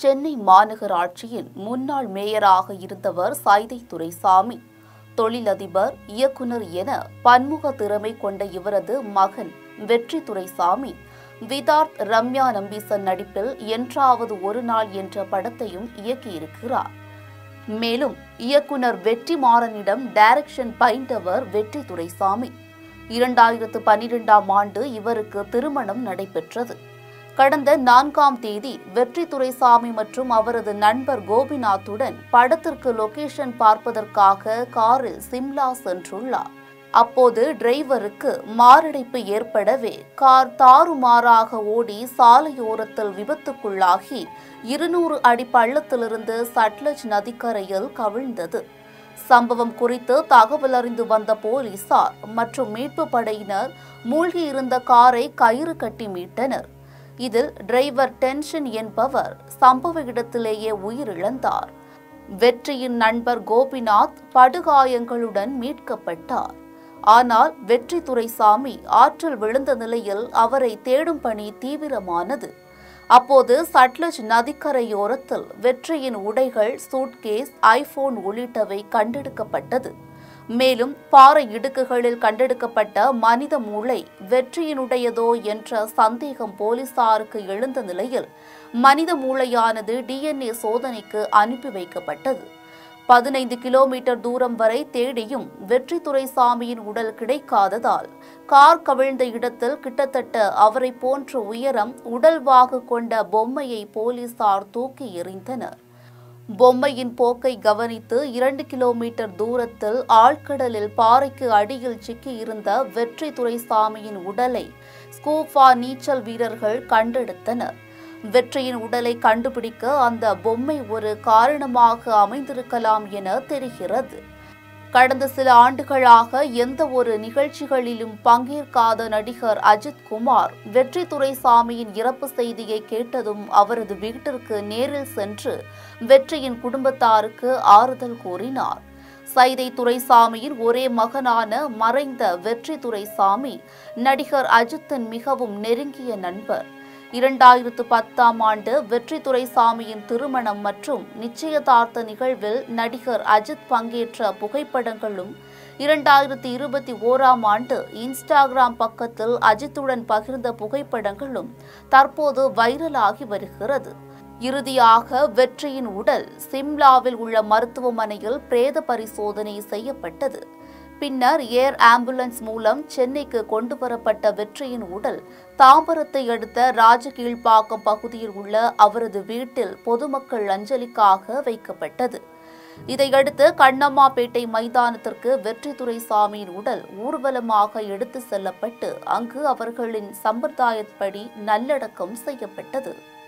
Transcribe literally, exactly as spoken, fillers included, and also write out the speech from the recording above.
சென்னை மாநகராட்சியின் முன்னாள் மேயராக இருந்தவர் சைதை துரைசாமி. தொழிலதிபர், இயக்குனர் என பன்முக திறமை கொண்ட இவரது மகன் வெற்றி துரைசாமி விதார்த் ரம்யா நம்பீசன் நடிப்பில் என்றாவது ஒரு நாள் என்ற படத்தையும் இயக்கியிருக்கிறார். மேலும் இயக்குனர் வெற்றிமாறனிடம் டைரக்ஷன் பயின்றவர் வெற்றி துரைசாமி. இரண்டாயிரத்து பன்னிரெண்டாம் ஆண்டு இவருக்கு திருமணம் நடைபெற்றது. கடந்த நான்காம் தேதி வெற்றி துரைசாமி மற்றும் அவரது நண்பர் கோபிநாத்துடன் படத்திற்கு லொகேஷன் பார்ப்பதற்காக காரில் சிம்லா சென்றுள்ளார். அப்போது டிரைவருக்கு மாரடைப்பு ஏற்படவே கார் தாறுமாறாக ஓடி சாலையோரத்தில் விபத்துக்குள்ளாகி இருநூறு அடி பள்ளத்திலிருந்து சட்லஜ் நதிக்கரையில் கவிழ்ந்தது. சம்பவம் குறித்து தகவல் அறிந்து வந்த போலீசார் மற்றும் மீட்பு படையினர் மூழ்கியிருந்த காரை கயிறு கட்டி மீட்டனர். இதில் டிரைவர் டென்ஷன் என்பவர் சம்பவ இடத்திலேயே உயிரிழந்தார். வெற்றியின் நண்பர் கோபிநாத் படுகாயங்களுடன் மீட்கப்பட்டார். ஆனால் வெற்றி துரைசாமி ஆற்றில் விழுந்த நிலையில் அவரை தேடும் பணி தீவிரமானது. அப்போது சட்லஜ் நதிக்கரையோரத்தில் வெற்றியின் உடைகள், சூட்கேஸ், ஐபோன் உள்ளிட்டவை கண்டெடுக்கப்பட்டது. மேலும் பாறை இடுக்குகளில் கண்டெடுக்கப்பட்ட மனித மூளை வெற்றியினுடையதோ என்ற சந்தேகம் போலீசாருக்கு எழுந்த நிலையில் மனித மூளையானது டிஎன்ஏ சோதனைக்கு அனுப்பி வைக்கப்பட்டது. பதினைந்து கிலோமீட்டர் தூரம் வரை தேடியும் வெற்றி துரைசாமியின் உடல் கிடைக்காததால் கார் கவிழ்ந்த இடத்தில் கிட்டத்தட்ட அவரை போன்ற உயரம் உடல்வாகு கொண்ட பொம்மையை போலீசார் தூக்கி எறிந்தனர். பொம்மையின் போக்கை கவனித்து இரண்டு கிலோமீட்டர் தூரத்தில் ஆழ்கடலில் பாறைக்கு அடியில் சிக்கியிருந்த வெற்றி துரைசாமியின் உடலை ஸ்கூபா நீச்சல் வீரர்கள் கண்டெடுத்தனர். வெற்றியின் உடலை கண்டுபிடிக்க அந்த பொம்மை ஒரு காரணமாக அமைந்திருக்கலாம் என தெரிகிறது. கடந்த சில ஆண்டுகளாக எந்த ஒரு நிகழ்ச்சிகளிலும் பங்கேற்காத நடிகர் அஜித் குமார் வெற்றி துரைசாமியின் இறப்பு செய்தியை கேட்டதும் அவரது வீட்டிற்கு நேரில் சென்று வெற்றியின் குடும்பத்தாருக்கு ஆறுதல் கூறினார். சைதை துரைசாமியின் ஒரே மகனான மறைந்த வெற்றி துரைசாமி நடிகர் அஜித்தின் மிகவும் நெருங்கிய நண்பர். இரண்டாயிரத்து பத்தாம் ஆண்டு வெற்றி துரைசாமியின் திருமணம் மற்றும் நிச்சயதார்த்த நிகழ்வில் நடிகர் அஜித் பங்கேற்ற புகைப்படங்களும் இரண்டாயிரத்தி இருபத்தி ஓராம் ஆண்டு இன்ஸ்டாகிராம் பக்கத்தில் அஜித்துடன் பகிர்ந்த புகைப்படங்களும் தற்போது வைரலாகி வருகிறது. இறுதியாக வெற்றியின் உடல் சிம்லாவில் உள்ள மருத்துவமனையில் பிரேத பரிசோதனை செய்யப்பட்டது. பின்னர் ஏர் ஆம்புலன்ஸ் மூலம் சென்னைக்கு கொண்டு வரப்பட்ட வெற்றியின் உடல் தாம்பரத்தை அடுத்த ராஜகீழ்ப்பாக்கம் பகுதியில் உள்ள அவரது வீட்டில் பொதுமக்கள் அஞ்சலிக்காக வைக்கப்பட்டது. இதையடுத்து கண்ணம்மாப்பேட்டை மைதானத்திற்கு வெற்றி துரைசாமியின் உடல் ஊர்வலமாக எடுத்து செல்லப்பட்டு அங்கு அவர்களின் சம்பிரதாயப்படி நல்லடக்கம் செய்யப்பட்டது.